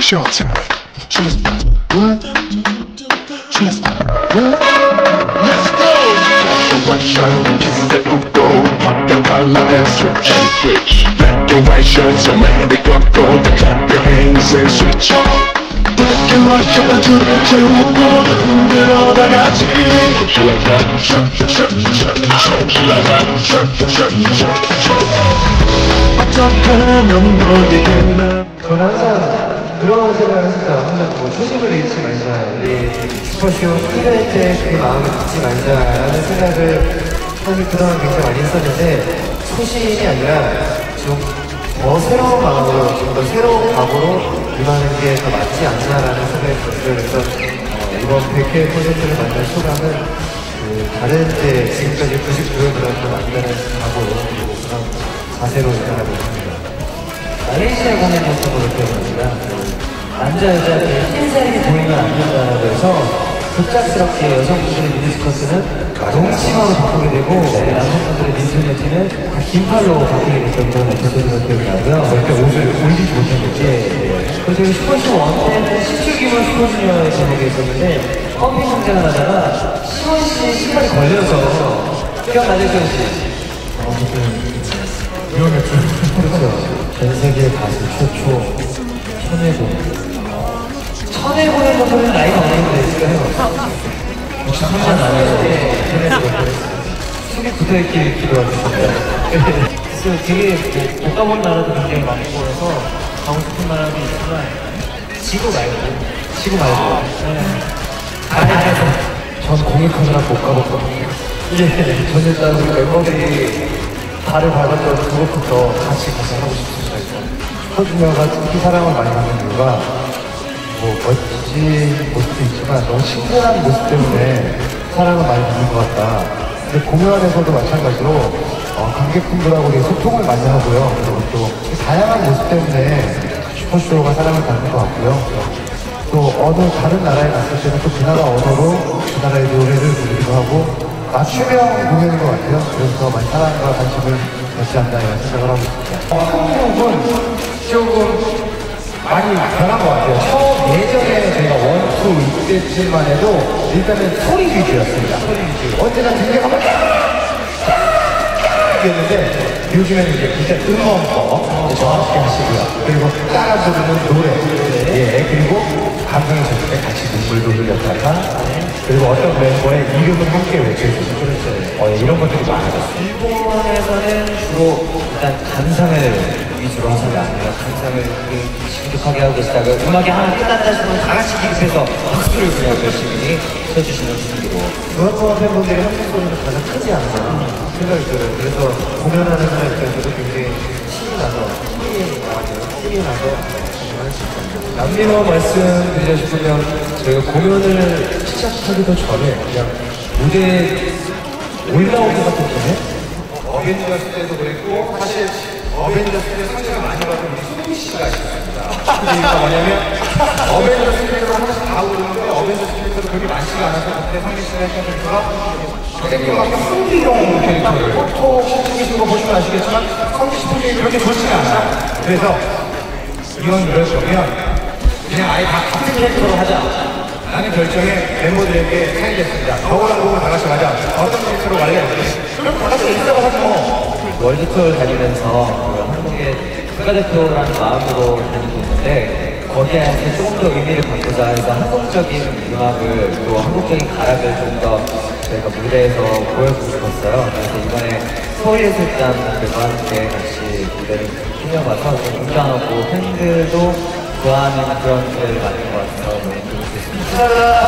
it's your time. Just what? Just what? Let's go! One shot, kiss that go. Pop the collar and switch and switch. Black and white shirts and when they got gold, clap your hands and switch on. Black and white shirts to the table, all I got to 어떡하면 어디겠나. 저는 항상 그런 생각을 했어요. 항상 뭐 초심을 잃지 말자, 우리 슈퍼쇼 필요할 때 그 마음을 잊지 말자라는 생각을 사실 그동안 굉장히 많이 했었는데, 초심이 아니라 좀 더 새로운 마음으로, 좀 더 새로운 각오로 임하는 게 더 맞지 않나라는 생각이 들었어요. 그래서 이번 100회 콘서트를 만난 소감은 다른 때 지금까지 99회보다 더 만나는 각오로, 그리고 그런 자세로 일어나고 있습니다. 말레이시아 공연 모습으로 기억합니다. 남자 여자 흰살이 보이면 안 된다고 해서 급작스럽게 여성분들의 미니스커트는 동치마로 바꾸게 되고 남성분들의 민소매티는 긴팔로 바뀌게 됐던 그런 에피소드가 기억이 나고요. 절대 옷을 올리지 못한 거지. 그래서 저희 슈퍼쇼 1 때는 17기만 슈퍼주니어의 제목이 있었는데 펌핑 상장을 하다가 시원씨 신발이 걸려서 기억나죠, 시원씨? 위험했죠. 그렇죠. 전 세계 가수 최초 천혜공. 천혜공의 정도는 나이가 어느 정도 됐을까요? 63년 안에 속에 굳어있길 기도하겠습니다. 그래서 되게 못 가본 나라도 굉장히 많고 해서 가고 싶은 나라도 있지만 지구 말고 전 공익하느라 못 가봤거든요. 전 일단 우리 멤버들이 발을 밟았던 그것부터 같이 가서 하고 싶습니다. 슈퍼주니어가 특히 사랑을 많이 받는 이유가 뭐 멋진 모습도 있지만 너무 친근한 모습 때문에 사랑을 많이 받는 것 같다. 근데 공연에서도 마찬가지로 관객분들하고 소통을 많이 하고요. 그리고 또 다양한 모습 때문에 슈퍼쇼가 사랑을 받는 것 같고요. 또 어느 다른 나라에 갔을 때는 또 그 나라 언어로 그 나라의 노래를 부르기도 하고 맞춤형 공연인 것 같아요. 그래서 더 많이 사랑과 관심을 받지 않나 이런 생각을 하고 있습니다. 한국은 조금 많이 변한 것 같아요. 처음 예전에 저희가 1, 2 이때쯤만 해도 일단은 소리 위주였습니다. 소리 위주. 언제나 등장하면 이랬는데 요즘에는 이제 진짜 음원법 정확하게 하시고요. 그리고 따라 부르는 노래, 예, 그리고 감성이 졌을 때 같이 눈물도 흘렸다가 그리고 어떤 멤버의 이름을 함께 외쳐주고 그렇죠. 이런 것들이 많아졌어요. 일본에서는 주로 일단 감상을 위주로 하시면 감상을 심각하게 하고 계시다가 음악이 하나 끝났다 싶으면 다 같이 기립해서 박수를 그냥 열심히 쳐주시는 분위기로 그런 팬분들이 한국 소리는 가장 크지 않나 생각이 들어요. 그래서 공연하는 사람 입장에서도 굉장히 신이 나서 공연할 수 있습니다. 남미노 말씀드리자 싶으면 저희가 공연을 시작하기도 전에 그냥 무대에 올라오기 같은 전에 어벤져스 때도 그랬고 사실 어벤져스 때 상처를 많이 받은 우리 수빈 씨가 있었습니다. 이유가 뭐냐면 어벤져스 캐릭터를 하나씩 다 오르는데 어벤져스 캐릭터도 그렇게 많지가 않아서 그때 성빈 씨가 했던 캐릭터가 흥미로운 캐릭터를 톡 계신 거 보시면 아시겠지만 성빈 씨 표정이 그렇게 좋지가 않아요. 그래서 이왕 이럴 거면 그냥 아예 다 같은 캐릭터로 하자 라는 결정에 멤버들에게 사인됐습니다. 저거랑 그거 다 같이 가자. 어떤 캐릭터로 갈래? 그럼 다 같이 인사가 하지 뭐. 월드투어를 다니면서 한국의 국가대표라는 마음으로 다니고 있는데 거기에 조금 더 의미를 갖고자 해서 한국적인 음악을 또 한국적인 가락을 좀 더 저희가 무대에서 보여주고 싶었어요. 그래서 이번에 서울예술단들과 함께 같이 무대를 꾸며봐서 좀 굉장하고 팬들도 좋아하는 그런 무대를 만든 것 같아서 너무 재밌었습니다.